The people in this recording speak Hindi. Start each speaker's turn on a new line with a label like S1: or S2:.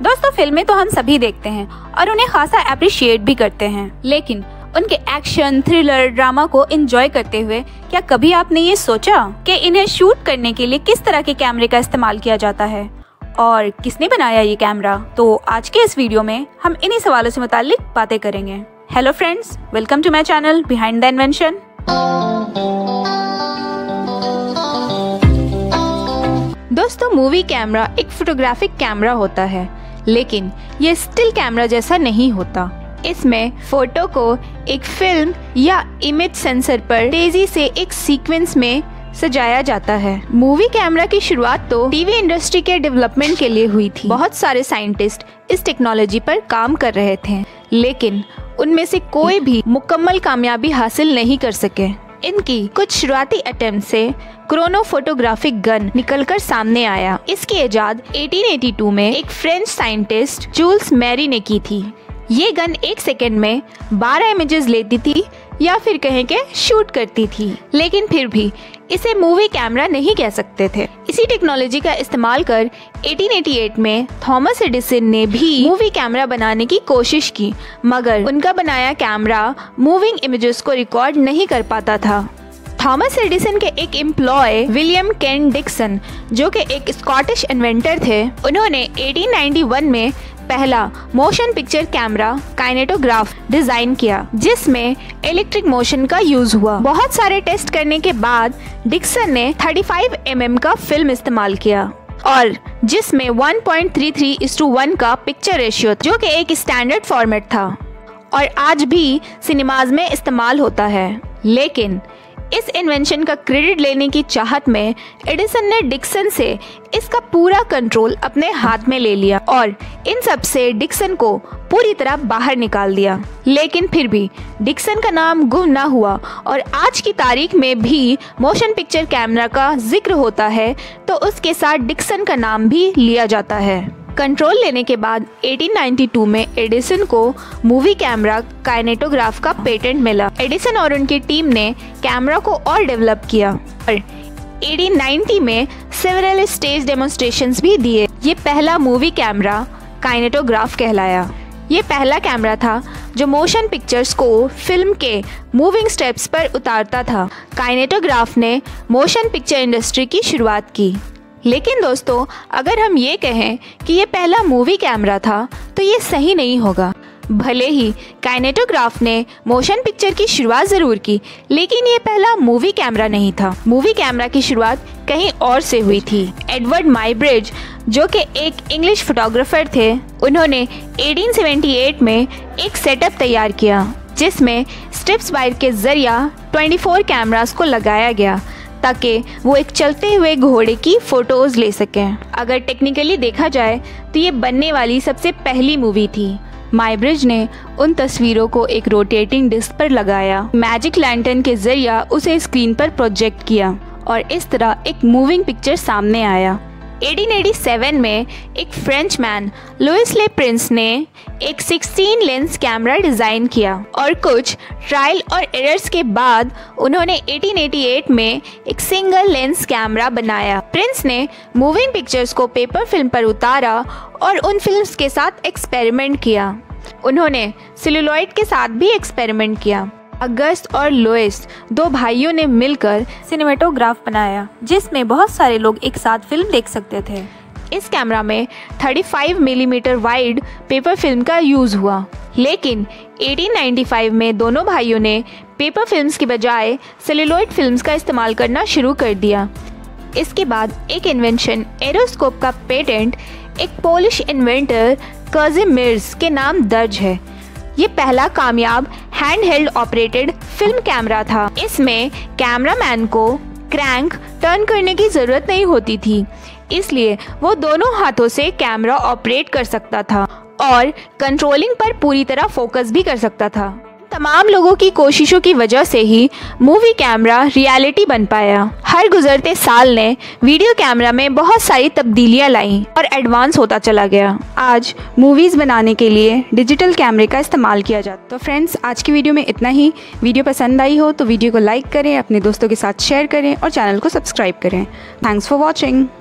S1: दोस्तों फिल्में तो हम सभी देखते हैं और उन्हें खासा अप्रिशिएट भी करते हैं, लेकिन उनके एक्शन, थ्रिलर, ड्रामा को एंजॉय करते हुए क्या कभी आपने ये सोचा कि इन्हें शूट करने के लिए किस तरह के कैमरे का इस्तेमाल किया जाता है और किसने बनाया ये कैमरा? तो आज के इस वीडियो में हम इन्हीं सवालों से मुताल्लिक बातें करेंगे। Hello friends, welcome to my channel behind the invention. दोस्तों मूवी कैमरा एक फोटोग्राफिक कैमरा होता है, लेकिन ये स्टिल कैमरा जैसा नहीं होता। इसमें फोटो को एक फिल्म या इमेज सेंसर पर तेजी से एक सीक्वेंस में सजाया जाता है। मूवी कैमरा की शुरुआत तो टीवी इंडस्ट्री के डेवलपमेंट के लिए हुई थी। बहुत सारे साइंटिस्ट इस टेक्नोलॉजी पर काम कर रहे थे, लेकिन उनमें से कोई भी मुकम्मल कामयाबी हासिल नहीं कर सके। इनकी कुछ शुरुआती अटेम्प्ट से क्रोनोफोटोग्राफिक गन निकलकर सामने आया। इसकी इजाद 1882 में एक फ्रेंच साइंटिस्ट जूल्स मैरी ने की थी। ये गन एक सेकेंड में 12 इमेजेस लेती थी या फिर कहें कि शूट करती थी, लेकिन फिर भी इसे मूवी कैमरा नहीं कह सकते थे। इसी टेक्नोलॉजी का इस्तेमाल कर 1888 में थॉमस एडिसन ने भी मूवी कैमरा बनाने की कोशिश की, मगर उनका बनाया कैमरा मूविंग इमेजेस को रिकॉर्ड नहीं कर पाता था। थॉमस एडिसन के एक एम्प्लॉय विलियम केन डिक्सन, जो कि एक स्कॉटिश इन्वेंटर थे, उन्होंने 1891 में पहला motion picture camera kinetograph design किया, जिसमें इलेक्ट्रिक मोशन का यूज हुआ। बहुत सारे टेस्ट करने के बाद डिक्सन ने 35 mm का फिल्म इस्तेमाल किया और जिसमें 1.33:1 का पिक्चर रेशियो, जो कि एक स्टैंडर्ड फॉर्मेट था और आज भी सिनेमाज में इस्तेमाल होता है। लेकिन इस इन्वेंशन का क्रेडिट लेने की चाहत में एडिसन ने डिक्सन से इसका पूरा कंट्रोल अपने हाथ में ले लिया और इन सब से डिक्सन को पूरी तरह बाहर निकाल दिया। लेकिन फिर भी डिक्सन का नाम गुम ना हुआ और आज की तारीख में भी मोशन पिक्चर कैमरा का जिक्र होता है तो उसके साथ डिक्सन का नाम भी लिया जाता है। कंट्रोल लेने के बाद 1892 में एडिसन को मूवी कैमरा काइनेटोग्राफ का पेटेंट मिला। एडिसन और उनकी टीम ने कैमरा को और डेवलप किया और 1890 में सेवरल स्टेज डेमोन्स्ट्रेशंस भी दिए। ये पहला मूवी कैमरा काइनेटोग्राफ कहलाया। ये पहला कैमरा था जो मोशन पिक्चर्स को फिल्म के मूविंग स्टेप्स पर उतारता था। काइनेटोग्राफ ने मोशन पिक्चर इंडस्ट्री की शुरुआत की। लेकिन दोस्तों, अगर हम ये कहें कि ये पहला मूवी कैमरा था तो ये सही नहीं होगा। भले ही काइनेटोग्राफ ने मोशन पिक्चर की शुरुआत ज़रूर की, लेकिन ये पहला मूवी कैमरा नहीं था। मूवी कैमरा की शुरुआत कहीं और से हुई थी। एडवर्ड माईब्रिज, जो कि एक इंग्लिश फोटोग्राफर थे, उन्होंने 1878 में एक सेटअप तैयार किया जिसमें स्ट्रिप्स वायर के जरिया 24 कैमरास को लगाया गया ताकि वो एक चलते हुए घोड़े की फोटोज ले सकें। अगर टेक्निकली देखा जाए तो ये बनने वाली सबसे पहली मूवी थी। माईब्रिज ने उन तस्वीरों को एक रोटेटिंग डिस्क पर लगाया, मैजिक लैंटर्न के जरिया उसे स्क्रीन पर प्रोजेक्ट किया और इस तरह एक मूविंग पिक्चर सामने आया। 1887 में एक French man Louis Le Prince ने एक 16 लेंस कैमरा डिज़ाइन किया और कुछ ट्रायल और एरर्स के बाद उन्होंने 1888 में एक सिंगल लेंस कैमरा बनाया। प्रिंस ने मूविंग पिक्चर्स को पेपर फिल्म पर उतारा और उन फिल्म्स के साथ एक्सपेरिमेंट किया। उन्होंने सेलुलॉइड के साथ भी एक्सपेरिमेंट किया। अगस्त और लुइस, दो भाइयों ने मिलकर सिनेमेटोग्राफ बनाया जिसमें बहुत सारे लोग एक साथ फिल्म देख सकते थे। इस कैमरा में 35 मिलीमीटर वाइड पेपर फिल्म का यूज़ हुआ, लेकिन 1895 में दोनों भाइयों ने पेपर फिल्म्स के बजाय सेलुलॉइड फिल्म्स का इस्तेमाल करना शुरू कर दिया। इसके बाद एक इन्वेंशन एरोस्कोप का पेटेंट एक पोलिश इन्वेंटर काज़िमिर्स के नाम दर्ज है। ये पहला कामयाब hand held operated film camera था। इसमें कैमरामैन को क्रैंक टर्न करने की ज़रूरत नहीं होती थी, इसलिए वो दोनों हाथों से कैमरा ऑपरेट कर सकता था और कंट्रोलिंग पर पूरी तरह फोकस भी कर सकता था। तमाम लोगों की कोशिशों की वजह से ही मूवी कैमरा रियलिटी बन पाया। हर गुजरते साल ने वीडियो कैमरा में बहुत सारी तब्दीलियां लाई और एडवांस होता चला गया। आज मूवीज़ बनाने के लिए डिजिटल कैमरे का इस्तेमाल किया जाता है। तो फ्रेंड्स, आज की वीडियो में इतना ही। वीडियो पसंद आई हो तो वीडियो को लाइक करें, अपने दोस्तों के साथ शेयर करें और चैनल को सब्सक्राइब करें। Thanks for watching.